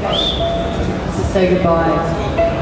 To say goodbye.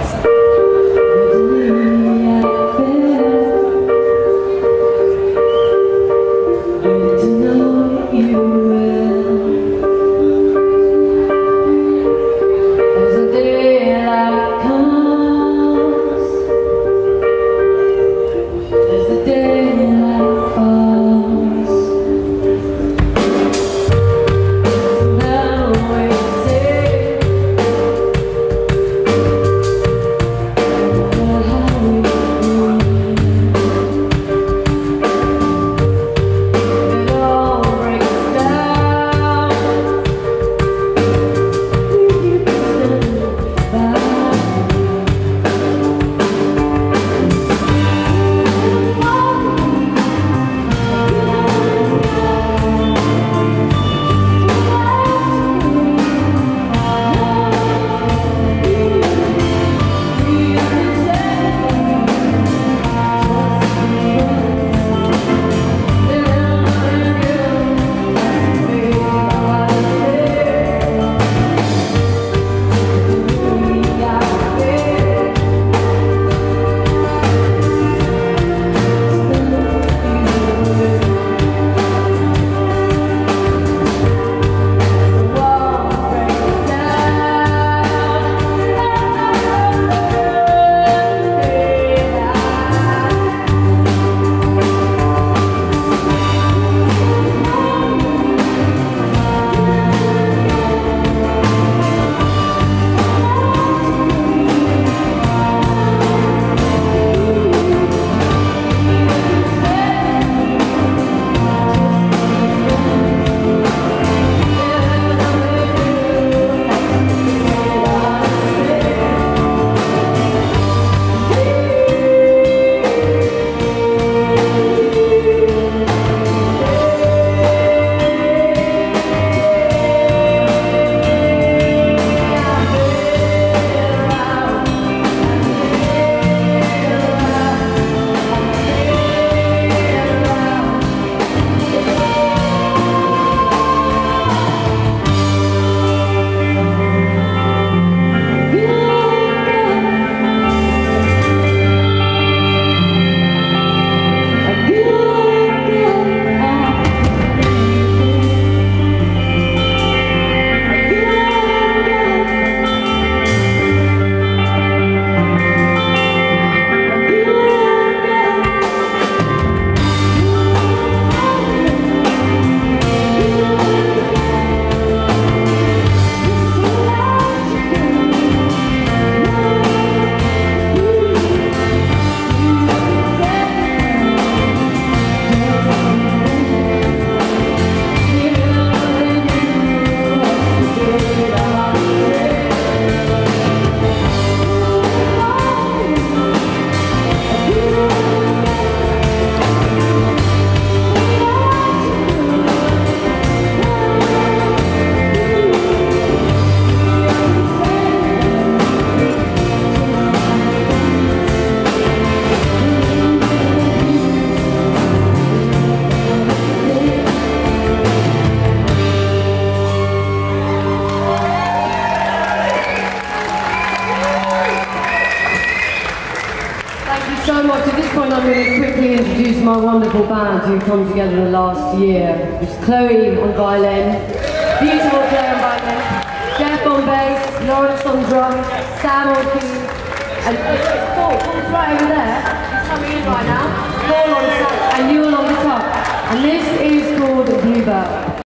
So much. At this point I'm going to quickly introduce my wonderful band who come together the last year. It's Chloe on violin, beautiful Chloe on violin, Jeff on bass, Lawrence on drums, Sam on keys, and Paul's right over there. He's coming in right now. Paul on sax and Newell on guitar. And this is called Bluebird.